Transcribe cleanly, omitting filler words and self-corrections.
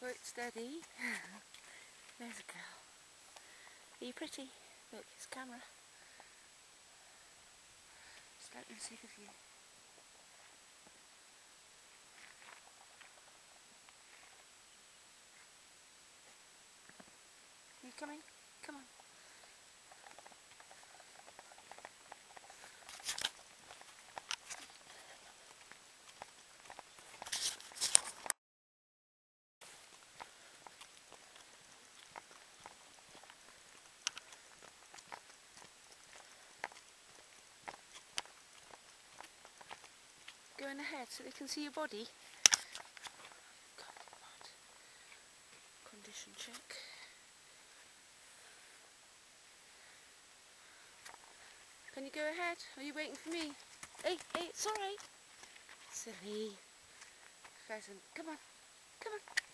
quite steady. There's a girl. Are you pretty? Look, it's camera. Just let them see the view. Are you coming? Come on. Go in ahead so they can see your body. God, what? Condition check. Can you go ahead? Are you waiting for me? Hey, it's alright. Silly pheasant. Come on. Come on.